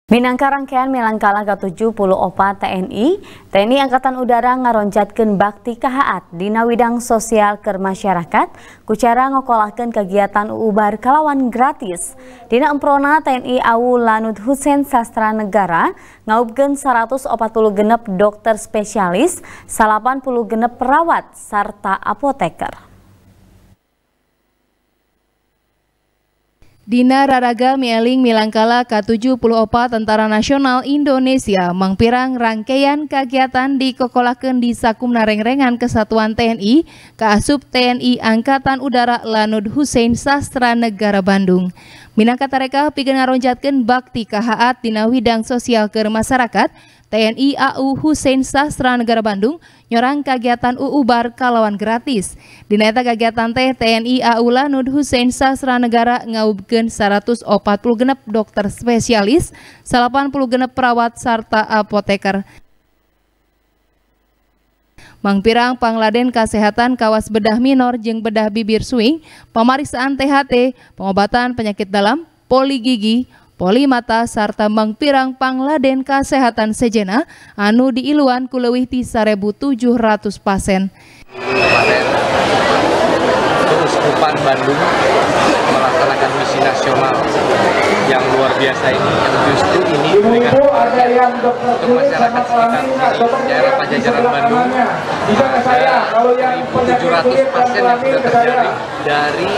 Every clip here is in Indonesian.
Minangka rangkaian Milangkala ke-74 TNI Angkatan Udara ngaronjatkeun bakti kahaat dina widang sosial keur masyarakat ku cara ngokolakeun kegiatan ubar kalawan gratis. Dina emprona TNI AU Lanud Husein Sastra Negara ngaubkeun 140 genep dokter spesialis, 80 genep perawat sarta apoteker. Dina raraga mieling Milangkala ke-74 Tentara Nasional Indonesia mangpirang rangkaian kegiatan dikokolakeun di sakumna rengrengan Kesatuan TNI Kaasup TNI Angkatan Udara Lanud Husein Sastra Negara Bandung. Minangka tareka pikeun ngaronjatkeun bakti kahaat dina widang sosial keur masyarakat, TNI AU Husein Sastra Negara Bandung nyorang kegiatan ubar kalawan gratis. Dina eta kegiatan teh TNI AU Lanud Husein Sastra Negara ngaubkeun 140 genep dokter spesialis, 80 genep perawat sarta apoteker. Mangpirang pangladen kesehatan kawas bedah minor jeung bedah bibir suing, pemeriksaan THT, pengobatan penyakit dalam, poli gigi, poli mata sarta mangpirang pangladen kesehatan sejena anu diiluan ku leuwih ti 1.700 pasien. Kemarin Keuskupan Bandung melaksanakan misi nasional yang luar biasa ini, yang justru ini memberikan untuk masyarakat sekitar sini, daerah Pajajaran Bandung. Ada 1.700 pasien yang sudah terjaring dari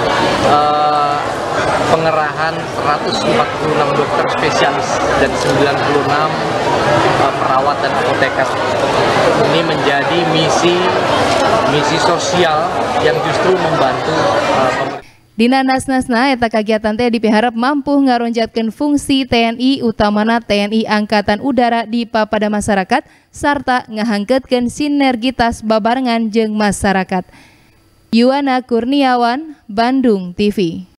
pengerahan 146 dokter spesialis dan 96 perawat dan apoteker. Ini menjadi misi sosial yang justru membantu Dina nasna eta kegiatan teh dipiharap mampu ngaronjatkeun fungsi TNI utamana TNI Angkatan Udara di papada masyarakat sarta ngahangkeutkeun sinergitas babarengan jeung masyarakat. Yuwana Kurniawan, Bandung TV.